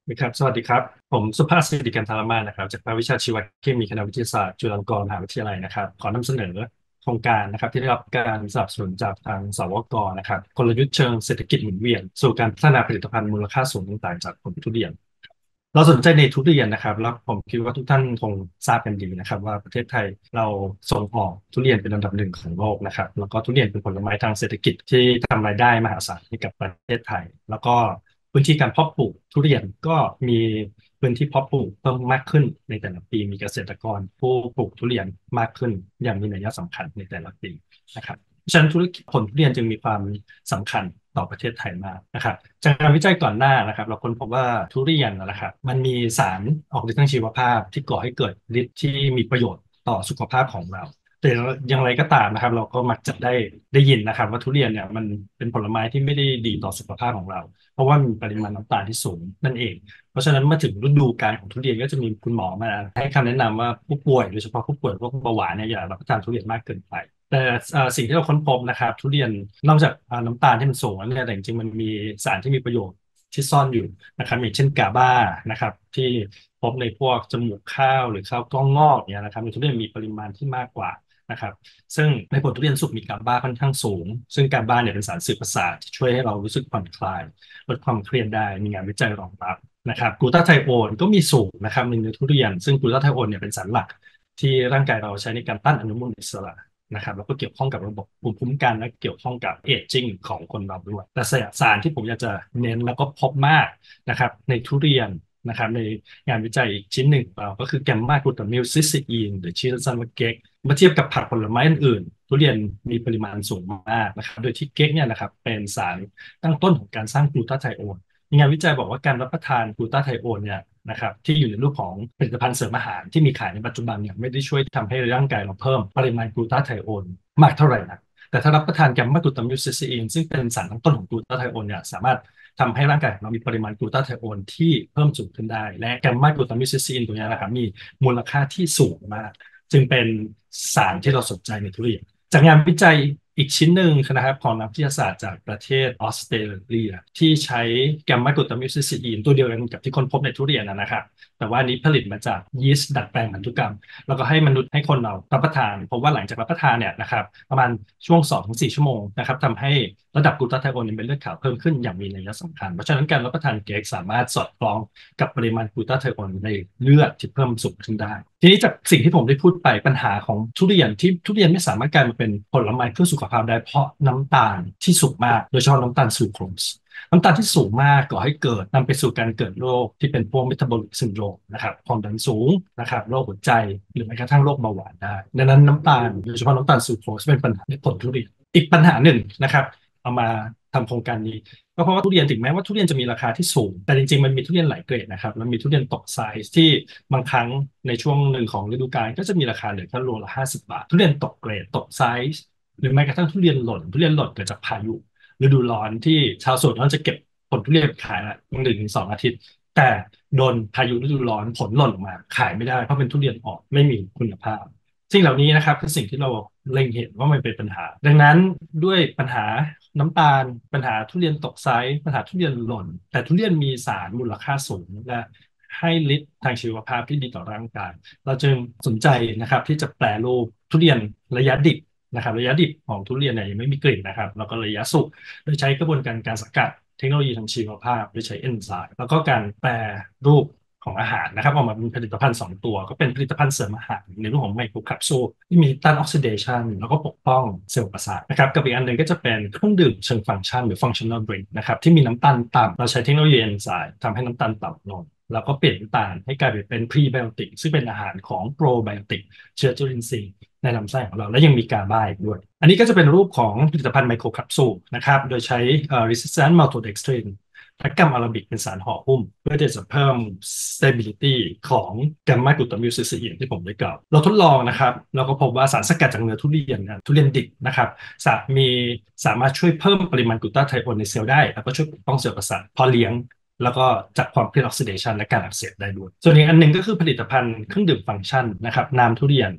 ครับสวัสดีครับผมสุภาพสิริกันธารมาศนะครับจากภาควิชาชีวเคมีคณะวิทยาศาสตร์จุฬาลงกรณ์มหาวิทยาลัยนะครับขอนำเสนอโครงการนะครับที่ได้รับการสนับสนุนจากทางสวกนะครับกลยุทธ์เชิงเศรษฐกิจหมุนเวียนสู่การพัฒนาผลิตภัณฑ์มูลค่าสูงต่างๆจากผลทุเรียนเราสนใจในทุเรียนนะครับแล้วผมคิดว่าทุกท่านคงทราบกันดีนะครับว่าประเทศไทยเราส่งออกทุเรียนเป็นอันดับหนึ่งของโลกนะครับแล้วก็ทุเรียนเป็นผลไม้ทางเศรษฐกิจที่ทำรายได้มหาศาลให้กับประเทศไทยแล้วก็ พื้นที่การเพาะปลูกทุเรียนก็มีพื้นที่เพาะปลูกเพิ่มมากขึ้นในแต่ละปีมีเกษตรกรผู้ปลูกทุเรียนมากขึ้นอย่างมีนัยสำคัญในแต่ละปีนะครับเพราะฉะนั้นธุรกิจผลทุเรียนจึงมีความสำคัญต่อประเทศไทยมากนะครับจากการวิจัยก่อนหน้านะครับเราค้นพบว่าทุเรียนนะครับมันมีสารออกฤทธิ์ทางชีวภาพที่ก่อให้เกิดฤทธิ์ที่มีประโยชน์ต่อสุขภาพของเรา แต่อย่างไรก็ตามนะครับเราก็มักจะได้ยินนะครับว่าทุเรียนเนี่ยมันเป็นผลไม้ที่ไม่ได้ดีต่อสุขภาพของเราเพราะว่ามีปริมาณน้ำตาลที่สูงนั่นเองเพราะฉะนั้นเมื่อถึงฤดูกาลของทุเรียนก็จะมีคุณหมอมาให้คำแนะนำว่าผู้ป่วยโดยเฉพาะผู้ป่วยโรคเบาหวานเนี่ยอย่ารับประทานทุเรียนมากเกินไปแต่สิ่งที่เราค้นพบนะครับทุเรียนนอกจากน้ำตาลที่มันสูงแล้วเนี่ยแต่จริงๆมันมีสารที่มีประโยชน์ที่ซ่อนอยู่นะครับอย่างเช่นกาบานะครับที่พบในพวกจมูกข้าวหรือข้าวกล้องงอกเนี่ยนะครับในทุเรียนมีปริมาณที่มากกว่า นะครับซึ่งในผลทุเรียนสุกมีกาบาค่อนข้างสูงซึ่งกาบาเนี่ยเป็นสารสื่อประสาทที่ช่วยให้เรารู้สึกผ่อนคลายลดความเครียดได้มีงานวิจัยรองรับนะครับกลูตาไทโอนก็มีสูงนะครับในเนื้อทุเรียนซึ่งกลูตาไทโอนเนี่ยเป็นสารหลักที่ร่างกายเราใช้ในการต้านอนุมูลอิสระนะครับแล้วก็เกี่ยวข้องกับระบบภูมิคุ้มกันและเกี่ยวข้องกับเอจจิ้งของคนเราด้วยแต่สารที่ผมอยากจะเน้นแล้วก็พบมากนะครับในทุเรียนนะครับในงานวิจัยอีกชิ้นหนึ่งของเราก็คือแกมมากลูตามิลซิสซีนหรือชื่อสั้นๆว่าเกก เมื่อเทียบกับผักผลไม้อื่นๆทุเรียนมีปริมาณสูงมากนะครับโดยที่เก๊กเนี่ยนะครับเป็นสารตั้งต้นของการสร้างกลูตาไทโอนมีงานวิจัยบอกว่าการรับประทานกลูตาไทโอนเนี่ยนะครับที่อยู่ในรูปของผลิตภัณฑ์เสริมอาหารที่มีขายในปัจจุบันเนี่ยไม่ได้ช่วยทำให้ร่างกายเราเพิ่มปริมาณกลูตาไทโอนมากเท่าไหร่นักแต่ถ้ารับประทานแกมมากลูตามิลซิสซีนซึ่งเป็นสารตั้งต้นของกลูตาไทโอนเนี่ยสามารถทำให้ร่างกายของเรามีปริมาณกลูตาไทโอนที่เพิ่มสูงขึ้นได้และแกมมากลูตามิลซิสซีนตัวนี้นะครับมีมูลค่าที่สูงมาก จึงเป็นสารที่เราสนใจในทุเรียนจากงานวิจัยอีกชิ้นหนึ่งนะครับของนักวิทยาศาสตร์จากประเทศออสเตรเลียที่ใช้แกมมากลูตามิลซิสซีนตัวเดียวกันกับที่ค้นพบในทุเรียนนะครับแต่ว่านี้ผลิตมาจากยีสต์ดัดแปลงพันธุกรรมแล้วก็ให้มนุษย์ให้คนเรารับประทานเพราะว่าหลังจากรับประทานเนี่ยนะครับประมาณช่วง2-4ชั่วโมงนะครับทำให้ระดับกลูตาไทโอนในเม็ดเลือดขาวเพิ่มขึ้นอย่างมีนัยสำคัญเพราะฉะนั้นการรับประทานเค้กสามารถสอดคล้องกับปริมาณกลูตาไทโอนในเลือดที่เพิ่มสูงขึ้นได้ ทีนี้จากสิ่งที่ผมได้พูดไปปัญหาของทุเรียนที่ทุเรียนไม่สามารถกลายมาเป็นผลไม้เพื่อสุขภาพได้เพราะน้ำตาลที่สูงมากโดยเฉพาะน้ำตาลซูโครสน้ำตาลที่สูงมากก่อให้เกิดนำไปสู่การเกิดโรคที่เป็นพวกเมตาบอลิกซินโดรมนะครับความดันสูงนะครับโรคหัวใจหรือแม้กระทั่งโรคเบาหวานได้ดังนั้นน้ำตาลโดยเฉพาะน้ำตาลซูโครสเป็นปัญหาในผลทุเรียนอีกปัญหาหนึ่งนะครับเอามาทำโครงการนี้ ก็เพราะว่าทุเรียนถึงแม้ว่าทุเรียนจะมีราคาที่สูงแต่จริงๆมันมีทุเรียนหลายเกรดนะครับมันมีทุเรียนตกไซส์ที่บางครั้งในช่วงหนึ่งของฤดูกาลก็จะมีราคาเหลือแค่โลละ50 บาททุเรียนตกเกรดตกไซส์หรือแม้กระทั่งทุเรียนหล่นเกิดจากพายุฤดูร้อนที่ชาวสวนเขาจะเก็บผลทุเรียนขายละ1 ถึง 2 อาทิตย์แต่โดนพายุฤดูร้อนผลหล่นออกมาขายไม่ได้เพราะเป็นทุเรียนอ่อนไม่มีคุณภาพ สิ่งเหล่านี้นะครับคือสิ่งที่เราเล็งเห็นว่ามันเป็นปัญหาดังนั้นด้วยปัญหาน้ำตาลปัญหาทุเรียนตกไซส์ปัญหาทุเรียนหล่นแต่ทุเรียนมีสารมูลค่าสูงและให้ฤทธิ์ทางชีวภาพที่ดีต่อร่างกายเราจึงสนใจนะครับที่จะแปรรูปทุเรียนระยะดิบนะครับระยะดิบของทุเรียนเนี่ยยังไม่มีกลิ่นนะครับแล้วก็ระยะสุกโดยใช้กระบวนการการสกัดเทคโนโลยีทางชีวภาพโดยใช้เอนไซม์แล้วก็การแปรรูป ของอาหารนะครับออกมาเป็นผลิตภัณฑ์2 ตัวก็เป็นผลิตภัณฑ์เสริมอาหารในรูปของไมโครแคปซูลที่มีต้านออกซิเดชันแล้วก็ปกป้องเซลล์ประสาทนะครับกับอีกอันหนึ่งก็จะเป็นเครื่องดื่มเชิงฟังก์ชันหรือ functional drink นะครับที่มีน้ำตาลต่ำเราใช้เทคโนโลยีเอนไซม์ทำให้น้ำตาลต่ำลงแล้วก็เปลี่ยนน้ำตาลให้กลายเป็นพรีไบโอติกซึ่งเป็นอาหารของโปรไบโอติกเชื้อจุลินทรีย์ในลำไส้ของเราและยังมีกาบาอีกด้วยอันนี้ก็จะเป็นรูปของผลิตภัณฑ์ไมโครแคปซูลนะครับโดยใช้resistant maltodextrin และกัมอาราบิกเป็นสารห่อหุ้มเพื่อที่จะเพิ่ม stability ของแกมมากลูตามิลซิสซีนที่ผมได้กล่าวเราทดลองนะครับเราก็พบว่าสารสกัดจากเนื้อทุเรียนนะทุเรียนดิบนะครับมีสามารถช่วยเพิ่มปริมาณกลูตาไทโอนในเซลล์ได้แล้วก็ช่วยปกป้องเซลล์ประสาทพอเลี้ยงแล้วก็จากความเครียดออกซิเดชันและการอักเสบได้ด้วยส่วนอีกอันหนึ่งก็คือผลิตภัณฑ์เครื่องดื่มฟังก์ชันนะครับน้ำทุเรียน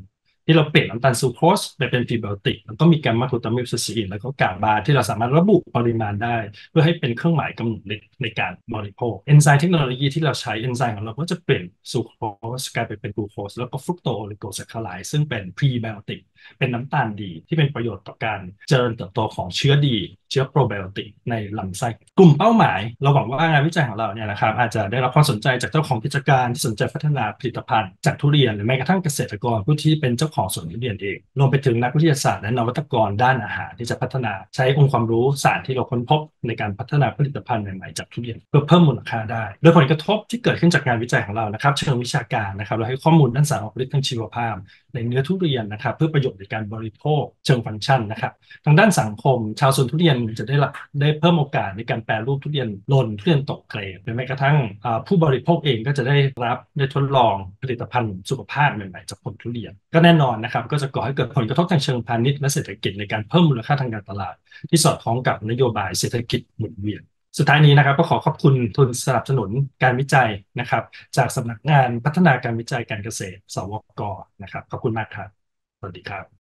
ที่เราเปลี่ยนน้ำตาลซูโครสไปเป็นพรีไบโอติกแล้วก็มีแกมมากูตามิลซิสซีนแล้วก็กาบาที่เราสามารถระบุปริมาณได้เพื่อให้เป็นเครื่องหมายกำหนดในการบริโภคเอนไซม์เทคโนโลยีที่เราใช้เอนไซม์ของเราก็จะเปลี่ยนซูโครสกลายไปเป็นกลูโคสแล้วก็ฟรุกโตโอลิโกแซคคาไลด์ซึ่งเป็นพรีไบโอติกเป็นน้ำตาลดีที่เป็นประโยชน์ต่อการเจริญเติบโตของเชื้อดีเชื้อโปรไบโอติกในลำไส้กลุ่มเป้าหมายเราหวังว่างานวิจัยของเราเนี่ยนะครับอาจจะได้รับความสนใจจากเจ้าของกิจการที่สนใจพัฒนาผลิตภัณฑ์จากทุเรียนหรือแม้กระทั่งเกษตรกรผู้ที่เป็นเจ้าของสวนทุเรียนเองรวมไปถึงนักวิทยาศาสตร์และนวัตกรด้านอาหารที่จะพัฒนาใช้องค์ความรู้สารที่เราค้นพบในการพัฒนาผลิตภัณฑ์ใหม่ๆจากทุเรียนเพื่อเพิ่มมูลค่าได้โดยผลกระทบที่เกิดขึ้นจากงานวิจัยของเรานะครับเชิงวิชาการนะครับเราให้ข้อมูลด้านสารออกฤทธิ์ทางชีวภาพในเนื้อทุเรียนนะครับเพื่อประโยชน์ในการบริโภคเชิงฟังก์ชันนะครับทางด้านสังคมชาวสวนทุเรียนจะได้เพิ่มโอกาสในการแปรรูปทุเรียนหล่นทุเรียนตกเกรดหรือแม้กระทั่งผู้บริโภคเองก็จะได้ทดลองผลิตภัณฑ์สุขภาพใหม่ๆจากผลทุเรียนก็แน่นอนนะครับก็จะก่อให้เกิดผลกระทบทางเชิงพาณิชย์และเศรษฐกิจในการเพิ่มมูลค่าทางการตลาดที่สอดคล้องกับนโยบายเศรษฐกิจหมุนเวียนสุดท้ายนี้นะครับก็ขอขอบคุณทุนสนับสนุนการวิจัยนะครับจากสำนักงานพัฒนาการวิจัยการเกษตรสวกนะครับขอบคุณมากครับสวัสดีครับ